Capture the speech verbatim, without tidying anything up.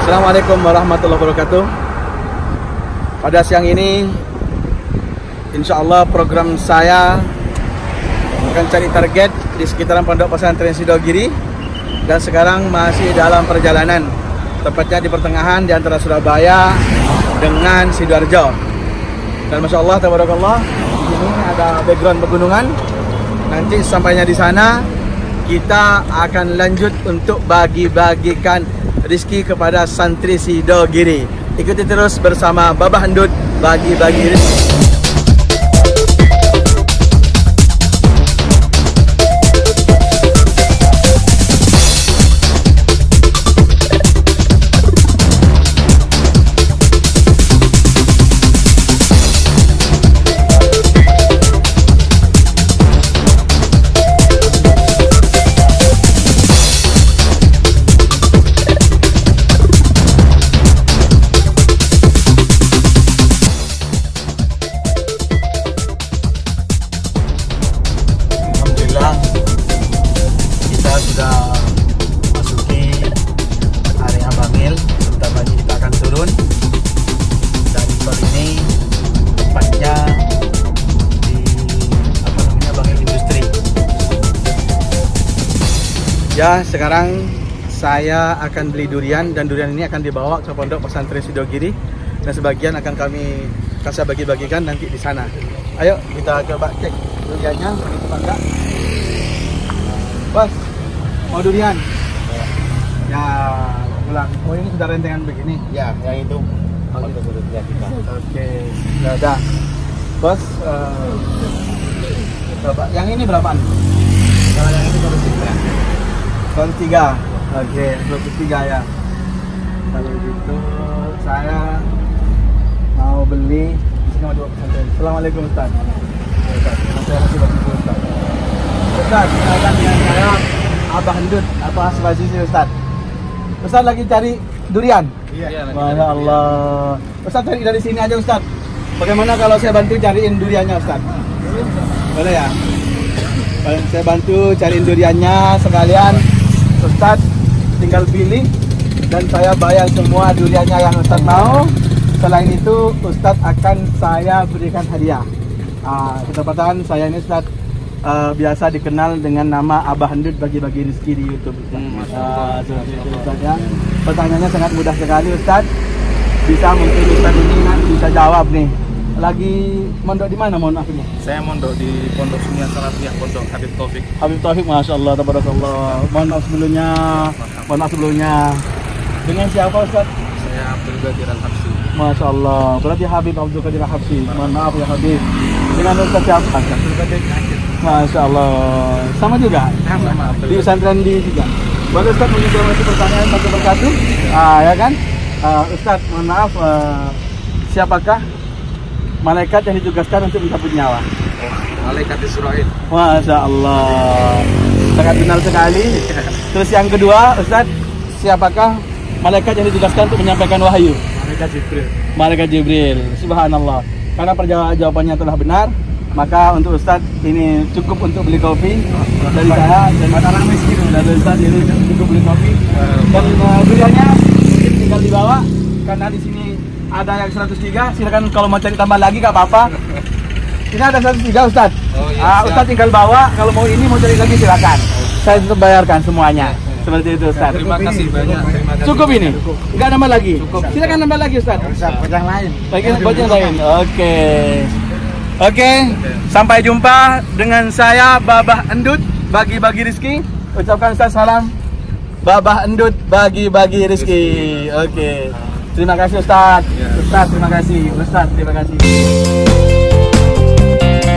Assalamualaikum warahmatullahi wabarakatuh. Pada siang ini, insya Allah program saya akan cari target di sekitaran Pondok Pesantren Sidogiri, dan sekarang masih dalam perjalanan, tepatnya di pertengahan di antara Surabaya dengan Sidoarjo. Dan masya Allah, tabarakallah, di sini ada background pegunungan. Nanti sampainya di sana, kita akan lanjut untuk bagi-bagikan rezeki kepada santri Sidogiri. Ikuti terus bersama Babah Endut bagi-bagi rezeki. Sudah masuki area Bangil, sebentar lagi kita akan turun. Dan tol ini tepatnya di apa namanya Bangil Industri. Ya, sekarang saya akan beli durian, dan durian ini akan dibawa ke Pondok Pesantren Sidogiri, dan sebagian akan kami kasih bagi-bagikan nanti di sana. Ayo kita coba cek duriannya, begitu enggak? Bos, mau durian? Ya, pulang. Oh, ini sudah rentengan begini? Ya, yang itu. Oh, gitu. Oke, sudah ada. Bos, uh, berapa? Yang ini berapaan? Kalau yang ini baru tiga. Baru tiga. Oke, baru tiga ya. Kalau gitu, saya mau beli. Assalamualaikum Ustaz. Ustaz, saya masih bagi Ustaz. Ustaz, kenalkan dengan saya Abah Endut atau Asbazisi Ustaz. Ustaz lagi cari durian? Iya. Masya Allah. Ustaz cari dari sini aja Ustaz. Bagaimana kalau saya bantu cariin duriannya Ustaz? Boleh ya? Saya bantu cariin duriannya sekalian. Ustaz tinggal pilih dan saya bayar semua duriannya yang Ustaz mau. Selain itu Ustaz akan saya berikan hadiah. Ah, ketepatan saya ini Ustaz Uh, biasa dikenal dengan nama Abah Endut bagi-bagi rezeki di YouTube Ustaz. Hmm, uh, itu, Ustaz ya. Pertanyaannya sangat mudah sekali Ustaz. Bisa mungkin Ustaz ini nanti bisa jawab nih. Lagi mondok di mana, mohon maaf ini? Saya mondok di Pondok Sunia Salafiyah, Pondok Habib Taufik. Habib Taufik, masya Allah, tabarakallah. Mohon maaf sebelumnya. Mohon maaf sebelumnya. Dengan siapa Ustaz? Saya Abdul Qadir Al-Habsyi. Masya Allah. Berarti Habib Abdul Qadir Al-Habsyi. Mohon maaf ya Habib. Dengan Ustaz siapa? Abdul Qadir. Masya Allah, sama juga? Sama, di pesantren di juga. Boleh Ustaz menjawab pertanyaan satu persatu? Ah, ya kan? Uh, Ustaz, mohon maaf, uh, siapakah malaikat yang ditugaskan untuk mencabut nyawa? Malaikat Israel. Masya Allah, sangat benar sekali. Terus yang kedua, Ustaz, siapakah malaikat yang ditugaskan untuk menyampaikan wahyu? Malaikat Jibril. Malaikat Jibril, subhanallah. Karena perjawabannya telah benar, maka untuk Ustadz ini cukup untuk beli kopi dari saya dan makanan miskin dari Ustadz ini cukup beli kopi. Dan uh, duriannya mungkin tinggal dibawa karena di sini ada yang seratus tiga. Silakan kalau mau cari tambah lagi gak apa-apa. Ini ada seratus tiga Ustadz. Oh, iya, uh, Ustadz tinggal bawa. Kalau mau ini mau cari lagi silakan. Saya tetap bayarkan semuanya. Seperti itu Ustadz. Terima kasih banyak. Terima kasih. Cukup ini? Enggak nambah lagi? Cukup. Silakan nambah lagi Ustadz. Buat yang lain. Lagi buat yang lain. Oke. Oke, sampai jumpa dengan saya Babah Endut bagi-bagi rezeki. Ucapkan Ustaz salam Babah Endut bagi-bagi rezeki. Oke. Terima kasih Ustaz. Ustaz terima kasih. Ustaz terima kasih.